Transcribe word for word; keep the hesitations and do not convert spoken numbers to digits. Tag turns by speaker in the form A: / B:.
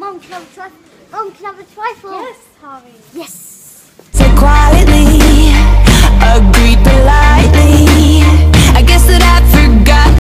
A: Mum, can I have a trifle? Mum, can I have a trifle?
B: Yes, Harvey.